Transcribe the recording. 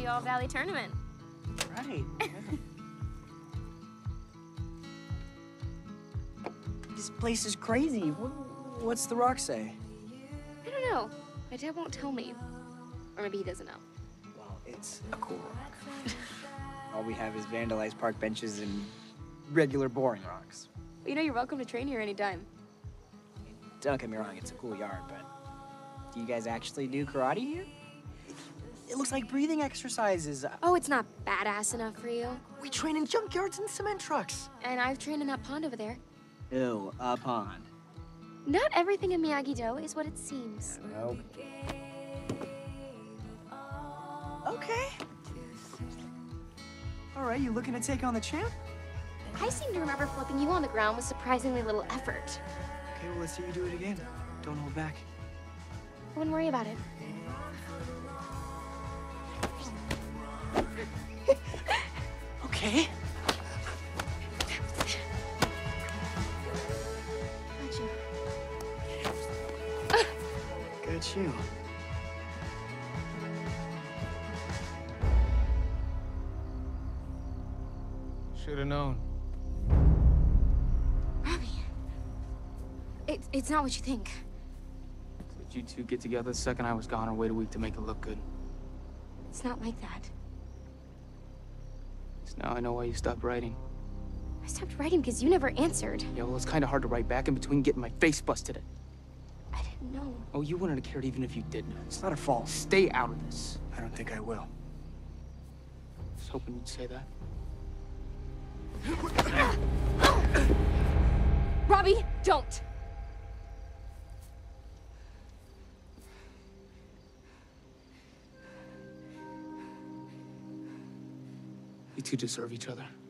the All Valley tournament. Right. Yeah. This place is crazy. What's the rock say? I don't know. My dad won't tell me. Or maybe he doesn't know. Well, it's a cool rock. All we have is vandalized park benches and regular boring rocks. Well, you know, you're welcome to train here anytime. Don't get me wrong, it's a cool yard, but do you guys actually do karate here? It looks like breathing exercises. Oh, it's not badass enough for you. We train in junkyards and cement trucks. And I've trained in that pond over there. Ew, a pond. Not everything in Miyagi-Do is what it seems. Nope. Okay. All right, you looking to take on the champ? I seem to remember flipping you on the ground with surprisingly little effort. Okay, well, let's see you do it again. Don't hold back. I wouldn't worry about it. Okay. Got you. Got you. Should've known. Robbie. It's not what you think. Did you two get together the second I was gone or wait a week to make it look good? It's not like that. So now I know why you stopped writing. I stopped writing because you never answered. Yeah, well, it's kind of hard to write back in between getting my face busted at. I didn't know. Oh, you wouldn't have cared even if you did know. It's not her fault. Stay out of this. I don't think I will. I was hoping you'd say that. Robbie, don't! You two deserve each other.